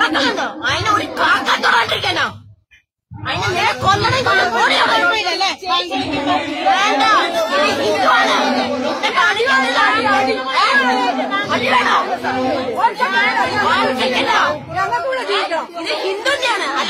കാക്കണ്ടോ അതിനെ ഒരു കാക്കത്തോടാണ്ടിരിക്കാനോ അതിനെ കൊല്ലണേ കുഴപ്പമില്ലല്ലേ വേണ്ട ഹിന്ദുവാണ് അടി വേണോ ഇത് ഹിന്ദുവിന്റെയാണ്